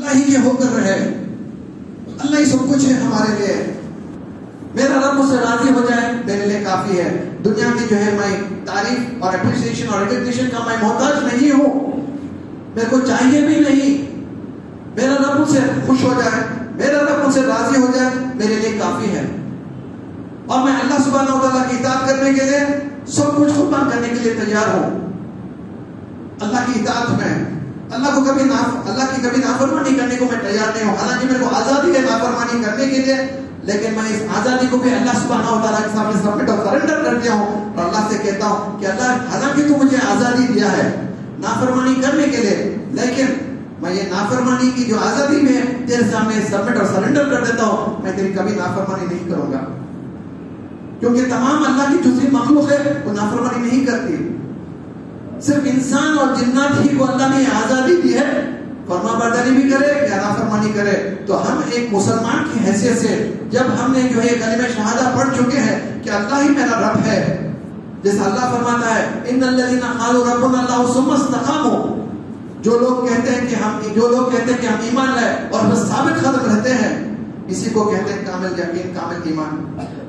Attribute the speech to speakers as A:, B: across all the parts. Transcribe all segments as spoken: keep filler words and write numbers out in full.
A: اللہ ہی کے ہو کر رہے. اللہ ہی سب کچھ ہے ہمارے لیے. میرا رب مجھ سے راضی ہو جائے میرے لیے کافی ہے. دنیا کی جو ہے میں تعریف اور اپریسیشن اور ریکگنیشن کا میں محتاج نہیں ہوں, میرے کو چاہیے بھی نہیں. میرا رب مجھ سے خوش ہو جائے, میرا رب مجھ سے راضی ہو جائے, میرے لیے کافی ہے. اور میں اللہ سبحانہ و تعالیٰ کی اطاعت کرنے کے لیے سب کچھ قربان کرنے کے لیے تیار ہوں. اللہ کی اطاعت میں اللہ کو کبھی ناف اللہ کی کبھی نافرمانی کرنے کو میں تیار نہیں ہوں. حالانکہ میرے کو آزادی ہے نافرمانی کرنے کے لیے, لیکن میں اس آزادی کو بھی اللہ سبحانہ و تعالیٰ کے سامنے سبمٹ اور سرنڈر کر دیا ہوں اور اللہ سے کہتا ہوں کہ اللہ حالانکہ تو مجھے آزادی دیا ہے نافرمانی کرنے کے لیے, لیکن میں یہ نافرمانی کی جو آزادی میں تیرے سامنے سبمٹ اور سرنڈر کر دیتا ہوں. میں تیری کبھی نافرمانی نہیں کروں گا, کیونکہ تمام اللہ کی جو مخلوق ہے وہ نافرمانی نہیں کرتی. صرف انسان اور جنات ہی کو اللہ نے آزادی دی ہے فرما برداری بھی کرے یا نافرمانی کرے. تو ہم ایک مسلمان کی حیثیت سے جب ہم نے جو ہے کلمہ شہادہ پڑھ چکے ہیں کہ اللہ ہی میرا رب ہے, جیسا اللہ فرماتا ہے ان الذین قالوا ربنا اللہ ثم استقاموا, جو لوگ کہتے ہیں کہ ہم جو لوگ کہتے ہیں کہ ہم ایمان لائے اور بس ثابت قدم رہتے ہیں, اسی کو کہتے ہیں کامل یقین, کامل ایمان.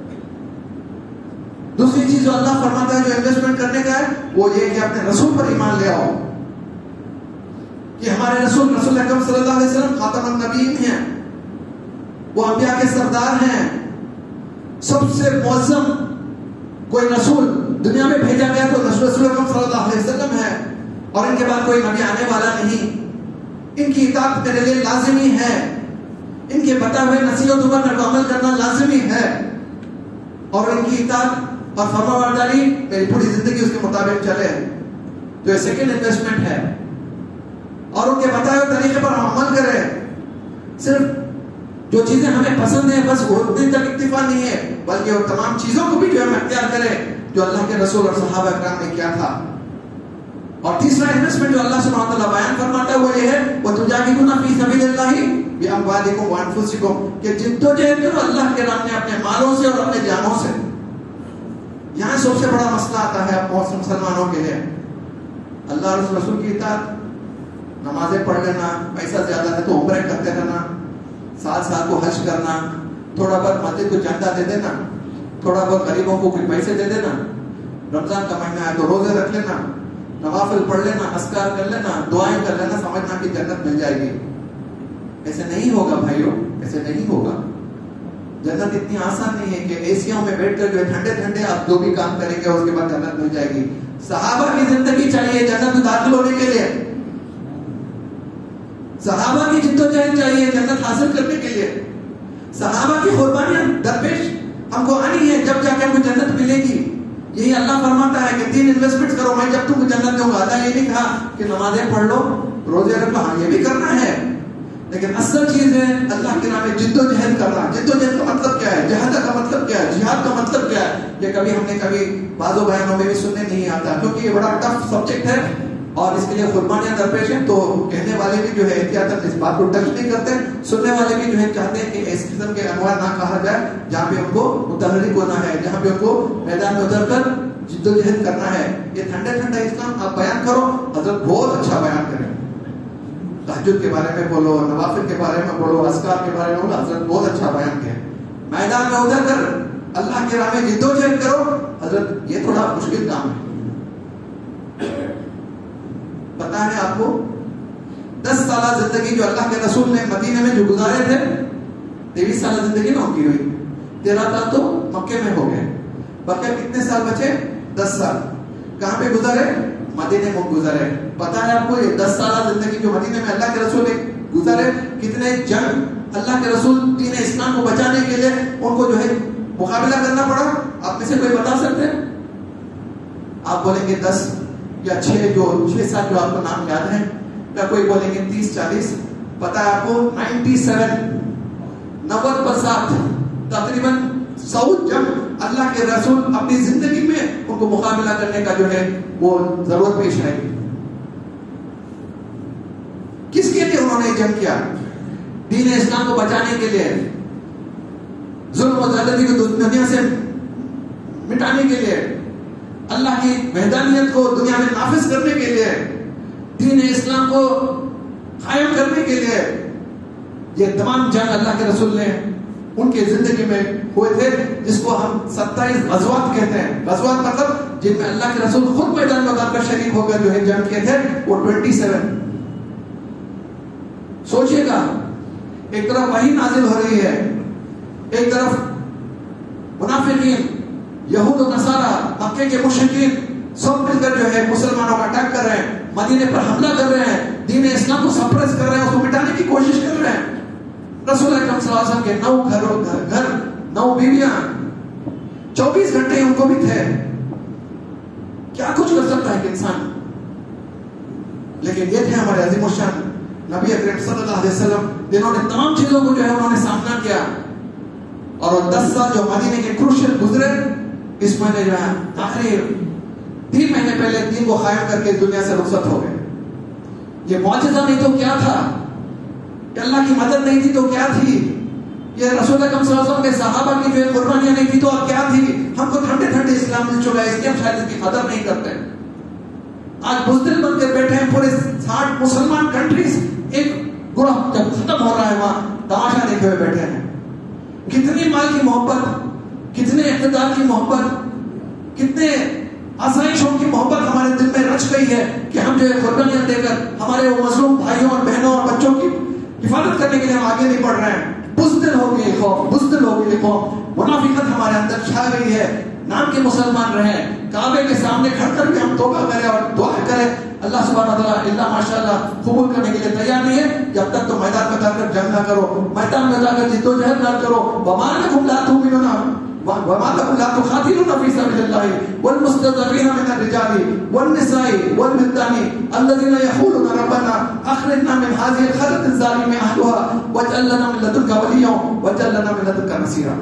A: دوسری چیز جو اللہ فرماتا ہے جو انویسٹمنٹ کرنے کا ہے وہ یہ کہ اپنے رسول پر ایمان لے آؤ, کہ ہمارے رسول رسول اکرم صلی اللہ علیہ وسلم خاتم النبیین ہیں, وہ انبیاء کے سردار ہیں. سب سے معظم کوئی رسول دنیا میں بھیجا گیا تو رسول اکرم صلی اللہ علیہ وسلم ہے, اور ان کے بعد کوئی نبی آنے والا نہیں. ان کی اطاعت میرے لیے لازمی ہے, ان کے بتائے ہوئے نصیحتوں پر میرے کو عمل کرنا لازمی ہے, اور ان کی اطاعت اور فرما برداری میری پوری زندگی اس کے مطابق چلے. تو یہ سیکنڈ انویسٹمنٹ ہے, اور ان کے بتائے ہوئے طریقے پر ہم عمل کریں. صرف جو چیزیں ہمیں پسند ہیں بس اتنی تک اکتفا نہیں ہے, بلکہ وہ تمام چیزوں کو بھی جو ہم اختیار کریں جو اللہ کے رسول اور صحابہ اکرام نے کیا تھا. اور تیسرا انویسٹمنٹ جو اللہ سبحانہ و تعالیٰ بیان فرماتا ہے وہ یہ ہے وَتُجَاهِدُونَ فِي سَبِيلِ اللَّهِ بِأَمْوَالِكُمْ وَأَنفُسِكُمْ, کہ جدوجہد کرو اللہ کے راہ میں اپنے مالوں سے اور اپنے جانوں سے. یہاں سب سے بڑا مسئلہ آتا ہے مسلمانوں کے لیے. اللہ اور رسول کی اطاعت, نمازیں پڑھ لینا, پیسہ زیادہ ہے تو عمرے کرتے رہنا, سال سال کو حج کرنا, تھوڑا بہت مسجد کو چندہ دے دینا, تھوڑا بہت غریبوں کو کچھ پیسے دے دینا, رمضان کا مہینہ ہے تو روزے رکھ لینا, نوافل پڑھ لینا, اذکار کر لینا, دعائیں کر لینا, سمجھنا کہ جنت مل جائے گی. ایسے نہیں ہوگا بھائیوں, ایسے نہیں ہوگا. جنت اتنی آسان نہیں ہے کہ ایسیوں میں بیٹھ کر جو ہے ٹھنڈے ٹھنڈے آپ جو بھی کام کریں گے اس کے بعد جنت مل جائے گی. صحابہ کی زندگی چاہیے جنت میں داخل ہونے کے لیے, صحابہ کی جدوجہد چاہیے جنت حاصل کرنے کے لیے. صحابہ کی قربانیاں درپیش ہم کو آنی ہے جب جا کے ہم کو جنت ملے گی. یہی اللہ فرماتا ہے کہ تین انویسٹمنٹ کرو, میں جب تم کو جنت دوں گا. اللہ یہ نہیں کہا کہ نمازیں پڑھ لو, روزے رکھ لو, ہاں یہ بھی کرنا ہے, لیکن اصل چیز ہے اللہ کے نام میں جدوجہد کرنا. جدوجہد کا مطلب کیا ہے, جہاد کا مطلب کیا ہے, جہاد کا مطلب کیا ہے, یہ کبھی ہم نے کبھی بعض بیانوں میں بھی سننے نہیں آتا, کیونکہ یہ بڑا ٹف سبجیکٹ ہے اور اس کے لیے قربانیاں درپیش ہیں. تو کہنے والے بھی جو ہے احتیاطاً اس بات کو ٹچ نہیں کرتے, سننے والے بھی جو ہے چاہتے ہیں کہ اس قسم کے انواع نہ کہا جائے جہاں پہ ان کو متحرک ہونا ہے, جہاں پہ ان کو میدان میں اتر کر جدوجہد کرنا ہے. یہ ٹھنڈے ٹھنڈا اسلام آپ بیان کرو, حضرت بہت اچھا بیان کریں. تہجد کے بارے میں بولو, نوافل کے بارے میں بولو, اذکار کے بارے میں بولو, حضرت بہت اچھا بیان کیا. میدان میں اتر کر اللہ کے راہ میں جدوجہد کرو, حضرت یہ تھوڑا مشکل کام ہے. پتا ہے آپ کو دس سالہ زندگی جو اللہ کے رسول نے مدینے میں جو گزارے تھے, تیئیس سالہ زندگی نہ ان کی ہوئی, تیرہ سال تو مکے میں ہو گئے, بقیہ کتنے سال بچے, دس سال. کہاں پہ گزارے, مدینے میں گزارے. پتا ہے آپ کو یہ دس سالہ زندگی جو مدینے میں اللہ کے رسول نے گزارے, کتنے جنگ اللہ کے رسول دین اسلام کو بچانے کے لیے ان کو جو ہے مقابلہ کرنا پڑا. آپ میں سے کوئی بتا سکتے ہیں؟ آپ بولیں گے دس یا چھ, جو چھ سات جو آپ کو نام یاد ہیں, یا کوئی بولیں گے تیس چالیس. پتا ہے آپ کو نائنٹی سیون نوے پر سات تقریباً سو جنگ اللہ کے رسول اپنی زندگی میں ان کو مقابلہ کرنے کا جو ہے وہ ضرورت پیش آئی. کس کے لیے انہوں نے جنگ کیا؟ دین اسلام کو بچانے کے لیے, ظلم و زیادتی کو دنیا سے مٹانے کے لیے, اللہ کی وحدانیت کو دنیا میں نافذ کرنے کے لیے, دین اسلام کو قائم کرنے کے لیے. یہ تمام جنگ اللہ کے رسول نے ان کی زندگی میں ہوئے تھے، جس کو ہم ستائیس غزوات کہتے ہیں. غزوات مطلب جن میں اللہ کے رسول خود میدان میں اتر کر شریک ہو کر جو ہے جنگ کیے تھے وہ سبیس. سوچئے گا، ایک طرف وحی نازل ہو رہی ہے، ایک طرف منافقین یہود و نصارہ مکے کے مشرکین سب مل کر جو ہے مسلمانوں کا اٹیک کر رہے ہیں، مدینے پر حملہ کر رہے ہیں، دین اسلام کو سپریس کر رہے ہیں، اس کو مٹانے کی کوشش کر رہے ہیں. رسول اکرم صلی اللہ علیہ وسلم کے نو گھروں گھر گھر نو بیویاں چوبیس گھنٹے ان کو بھی تھے. کیا کچھ کر سکتا ہے ایک انسان؟ لیکن یہ تھے ہمارے عظیم الشان نبی اکرم صلی اللہ علیہ وسلم، جنہوں نے تمام چیزوں کو جو ہے انہوں نے سامنا کیا. اور وہ دس سال جو مدینے کے کروشل گزرے، اس مہینے جو ہے آخری تین مہینے پہلے دین کو قائم کر کے دنیا سے رخصت ہو گئے. یہ معجزہ نہیں تو کیا تھا؟ کہ اللہ کی مدد نہیں تھی تو کیا تھی؟ یہ رسول اکرم صلی اللہ علیہ وسلم کے صحابہ کی جو قربانیاں نہیں تھی تو اور کیا تھی؟ ہم کو ٹھنڈے ٹھنڈے اسلام مل چکا ہے، اس لیے ہم شاید اس کی قدر نہیں کرتے. آج بزدل بن کر بیٹھے ہیں پورے ساٹھ مسلمان کنٹریز، ایک گروہ جب ختم ہو رہا ہے وہاں تماشا دیکھے ہوئے بیٹھے ہیں. کتنی مال کی محبت، کتنے اقتدار کی محبت، کتنے آسائشوں کی محبت ہمارے دل میں رچ گئی ہے کہ ہم جو ہے قربانیاں دے کر ہمارے وہ مظلوم بھائیوں اور بہنوں اور بچوں کی حفاظت کرنے کے لیے ہم آگے نہیں بڑھ رہے ہیں. بزدل ہو گئی خوف، بزدل ہو گئی خوف، منافقت ہمارے اندر چھا گئی ہے. نام کے مسلمان رہے، کعبے کے سامنے کھڑ کر بھی ہم توبہ کریں اور دعا کریں. اللہ سبحانہ وتعالیٰ اللہ ماشاءاللہ قبول کرنے کے لیے تیار نہیں ہے جب تک تو میدان میں جا کر جنگ نہ کرو، میدان میں جا کر جد و جہد نہ کرو. وما لکم لا تؤمنون وما لکم لا تقاتلون فی سبیل اللہ والمستضعفین من الرجال والنساء والولدان الذین یقولون ربنا اخرجنا من هذه القرية الظالم اهلها واجعل لنا من لدنک ولیا واجعل لنا من لدنک نصیرا.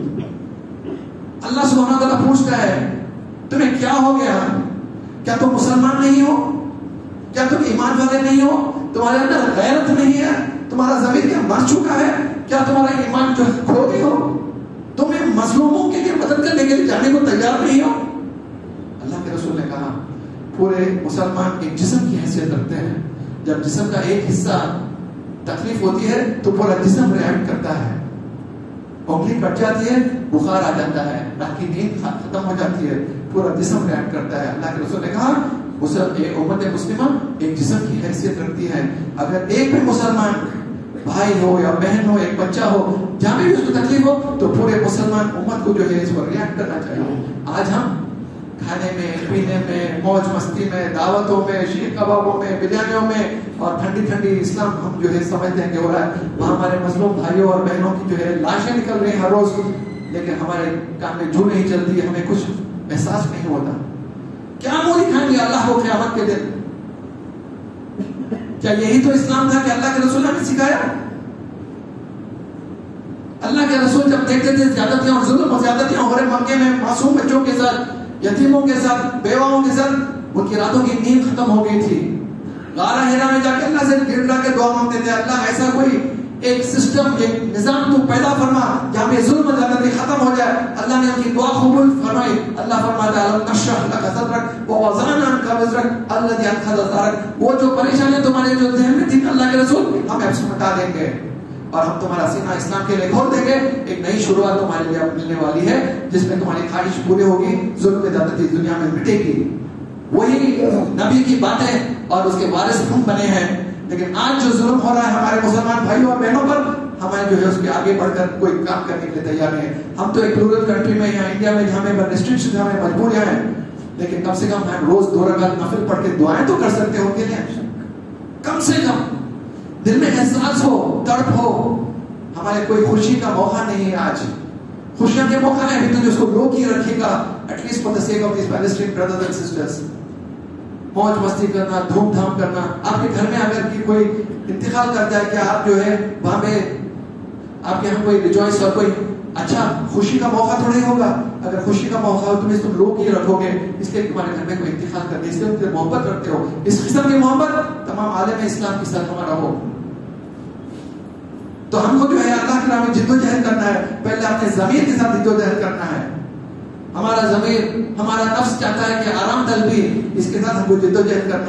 A: اللہ سبحانہ وتعالیٰ پوچھتا ہے تمہیں کیا ہو گیا؟ کیا تم مسلمان نہیں ہو؟ کیا تم ایمان والے نہیں ہو؟ تمہارے اندر غیرت نہیں ہے؟ تمہارا ضمیر کیا مر چکا ہے؟ کیا تمہارا ایمان جو کھو گئے ہو؟ تمہیں مظلوموں کے لیے مدد کرنے کے لیے جانے کو تیار نہیں ہو؟ اللہ کے رسول نے کہا پورے مسلمان ایک جسم کی حیثیت رکھتے ہیں. جب جسم کا ایک حصہ تکلیف ہوتی ہے تو پورا جسم ریئیکٹ کرتا ہے. انگلی کٹ جاتی ہے، بخار آ جاتا ہے، رات کی نیند ختم ہو جاتی ہے، پورا جسم ریئیکٹ کرتا ہے. اللہ کے رسول نے کہا ایک امت مسلمہ ایک جسم کی حیثیت رکھتی ہے. اگر ایک بھی مسلمان بھائی ہو یا بہن ہو، ایک بچہ ہو، جہاں بھی اس کو تکلیف ہو تو پورے مسلمان امت کو جو ہے اس پر ریئیکٹ کرنا چاہیے. آج ہم کھانے میں، پینے میں، موج مستی میں، دعوتوں میں، شیر کبابوں میں، بریانیوں میں اور ٹھنڈی ٹھنڈی اسلام ہم جو ہے سمجھتے ہیں کہ ہو رہا ہے. وہاں ہمارے مظلوم بھائیوں اور بہنوں کی جو ہے لاشیں نکل رہی ہیں ہر روز، لیکن ہمارے کام میں جو نہیں چلتی ہے، ہمیں کچھ احساس نہیں ہوتا. کیا مولی کھائیں گے اللہ کو قیامت کے دن؟ کیا یہی تو اسلام تھا کہ اللہ کے رسول نے ہمیں سکھایا؟ اللہ کے رسول جب دیکھتے تھے زیادتیاں اور ظلم اور زیادتیاں ہو رہے مکے میں معصوم بچوں کے ساتھ، یتیموں کے ساتھ، بیواؤں کے ساتھ، ان کی راتوں کی نیند ختم ہو گئی تھی. غار ہیرا میں جا کے اللہ سے گر لا کے دعا مانگتے تھے، اللہ ایسا کوئی ایک سسٹم، ایک نظام تو پیدا فرما جہاں پہ ظلم اور زیادتی ختم ہو جائے. اللہ نے ان کی دعا قبول فرمائی. اللہ فرماتا ہے الم نشرح لک صدرک ووضعنا عنک وزرک الذی انقض ظہرک. وہ جو پریشانیاں تمہارے جو ذہن میں تھی اللہ کے رسول، ہم اب سے مٹا دیں گے اور ہم تمہارا سینہ اسلام کے لیے کھول دیں گے. ایک نئی شروعات تمہارے لیے ملنے والی ہے جس میں تمہاری خواہش پوری ہوگی، ظلم و زیادتی دنیا میں مٹے گی. وہی نبی کی باتیں اور اس کے وارث ہم بنے ہیں. لیکن آج جو ظلم ہو رہا ہے ہمارے مسلمان بھائیوں اور بہنوں پر، ہمیں جو ہے اس کے آگے بڑھ کر کوئی کام کرنے کے لیے تیار نہیں ہے. ہم تو ایک پلورل کنٹری میں یہاں انڈیا میں جہاں میں ریسٹرکشن ہمیں مجبوریاں ہیں، لیکن کم سے کم ہم روز دو رکعت نفل پڑھ کے دعائیں تو کر سکتے ہو کے لیے. کم سے کم دل میں احساس ہو، تڑپ ہو. ہمارے کوئی خوشی کا موقع نہیں ہے آج، خوشیاں کے موقع ہے ابھی تو جو اس کو روک ہی رکھے گا. At least for the sake of these Palestinian brothers and sisters. موج مستی کرنا، دھوم دھام کرنا. آپ کے گھر میں اگر کی کوئی انتقال کر جائے، کیا آپ جو ہے وہاں پہ آپ کے یہاں کوئی ریجوائس اور کوئی اچھا خوشی کا موقع تو نہیں ہوگا؟ اگر خوشی کا موقع ہو تمہیں تم لوگ ہی رکھو گے، اس لیے تمہارے گھر میں کوئی انتقال کر دے، اس لیے ان سے محبت رکھتے ہو. اس قسم کی محبت تمام عالم اسلام کی سرخواہ رہو. تو ہم کو جو ہے اللہ کے نام میں جد و جہد کرنا ہے. پہلے اپنے ضمیر کے ساتھ جد و جہد کرنا ہے. ہمارا ضمیر، ہمارا نفس چاہتا ہے کہ آرام طلبی، اس کے ساتھ ہم کو جد و جہد کرنا ہے.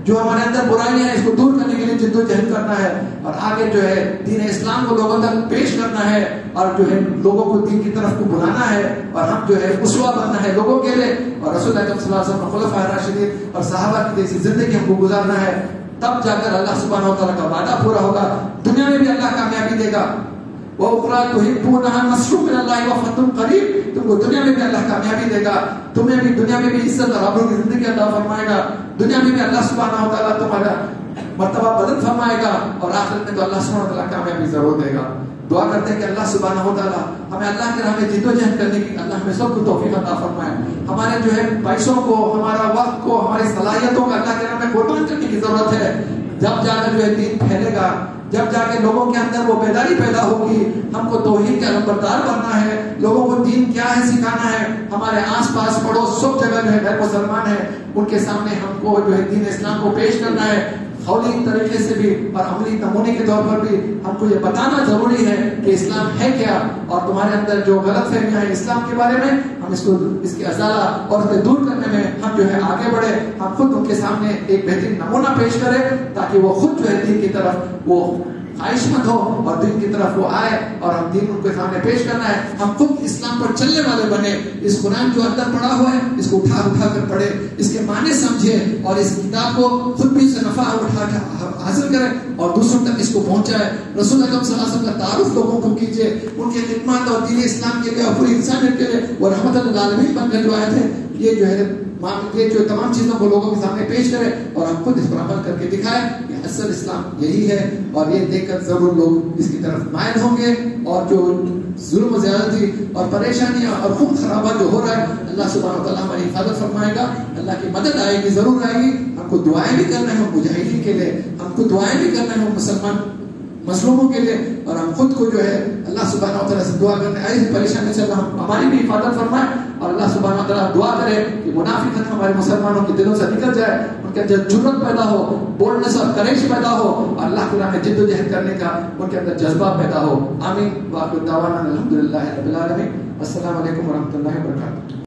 A: جو ہمارے اندر برائیاں ہیں اس کو دور کرنے کے لیے جد و جہد کرنا ہے، اور آگے جو ہے دین اسلام کو لوگوں تک پیش کرنا ہے، اور جو ہے لوگوں کو دین کی طرف کو بلانا ہے، اور ہم جو ہے اسوہ بننا ہے لوگوں کے لیے، اور رسول اللہ صلی اللہ علیہ وسلم خلفائے راشدین اور صحابہ کی جیسی زندگی ہم کو گزارنا ہے، تب جا کر اللہ سبحانہ و تعالیٰ کا وعدہ پورا ہوگا، دنیا میں بھی اللہ کامیابی دے گا۔ وَأُخْرَىٰ تُحِبُّونَهَا نَصْرٌ مِّنَ اللَّهِ وَفَتْحٌ قَرِيبٌ، تم کو دنیا میں بھی اللہ کامیابی دے گا، تمہیں بھی دنیا میں بھی عزت اور آبرو کی زندگی عطا فرمائے گا، دنیا میں بھی اللہ سبحانہ و تعالیٰ تمہارا مرتبہ بدل فرمائے گا، اور آخرت میں تو اللہ سبحانہ و تعالیٰ کامیابی ضرور دے گا۔ دعا کرتے ہیں کہ اللہ سبحانہ و تعالیٰ ہمیں اللہ کے راہ میں جد و جہد کرنے کی اللہ ہمیں سب کو توفیق عطا فرمائے، ہمارے جو ہے پیسوں کو، ہمارا وقت کو، ہماری صلاحیتوں کو اللہ کے راہ میں قربان کرنے کی ضرورت ہے، جب جا کر جو ہے دین پھیلے گا، جب جا کے لوگوں کے اندر وہ بیداری پیدا ہوگی، ہم کو توحید کے علمبردار بننا ہے، لوگوں کو دین کیا ہے سکھانا ہے، ہمارے آس پاس پڑوس سب جگہ جو ہے غیر مسلمان ہیں، ان کے سامنے ہم کو جو ہے دین اسلام کو پیش کرنا ہے، قولی طریقے سے بھی اور عملی نمونے کے طور پر بھی ہم کو یہ بتانا ضروری ہے کہ اسلام ہے کیا، اور تمہارے اندر جو غلط فہمیاں ہیں اسلام کے بارے میں، ہم اس کو اس کی ازالہ اور اسے دور کرنے میں ہم جو ہے آگے بڑھے، ہم خود ان کے سامنے ایک بہترین نمونہ پیش کریں تاکہ وہ خود جو ہے دین کی طرف وہ خواہش مند ہو اور دین کی طرف وہ آئے، اور ہم دین ان کے سامنے پیش کرنا ہے، ہم خود اسلام پر چلنے والے بنے، اس قرآن جو اندر پڑا ہوا ہے اس کو اٹھا اٹھا کر پڑھے، اس کے معنی سمجھے، اور اس کتاب کو خود بھی سے نفع اٹھا کر حاصل کرے اور دوسروں تک اس کو پہنچائے، رسول اللہ صلی اللہ علیہ وسلم کا تعارف لوگوں کو کیجیے، ان کی خدمات اور دین اسلام کے لیے اور پوری انسانیت کے لیے وہ رحمت للعالمین بن کر جو آئے تھے، یہ جو ہے یہ جو تمام چیزوں کو لوگوں کے سامنے پیش کرے اور ہم خود اس پر عمل کر کے دکھائے کہ اصل اسلام یہی ہے، اور یہ دیکھ کر ضرور لوگ اس کی طرف مائل ہوں گے، اور جو ظلم و زیادتی اور پریشانیاں اور خون خرابہ جو ہو رہا ہے اللہ سبحانہ و تعالیٰ ہماری حفاظت فرمائے گا، اللہ کی مدد آئے گی، ضرور آئے گی، ہم کو دعائیں بھی کرنا ہے مجاہدین کے لیے، ہم کو دعائیں بھی کرنا ہے مسلمان مظلوموں کے لیے، اور ہم خود کو جو ہے اللہ سبحانہ و تعالیٰ سے دعا کرنے ایسی پریشانی سے اللہ ہماری بھی حفاظت فرمائے، اور اللہ سبحانہ و تعالیٰ دعا کرے کہ منافقت ہمارے مسلمانوں کے دلوں سے نکل جائے، ان کے اندر جرأت پیدا ہو، بولڈنس اور کریج پیدا ہو، اور اللہ کے راہ میں جد و جہد کرنے کا ان کے اندر جذبہ پیدا ہو۔ آمین۔ وآخر دعوانا الحمدللہ رب العالمین۔ السلام علیکم ورحمۃ اللہ وبرکاتہ۔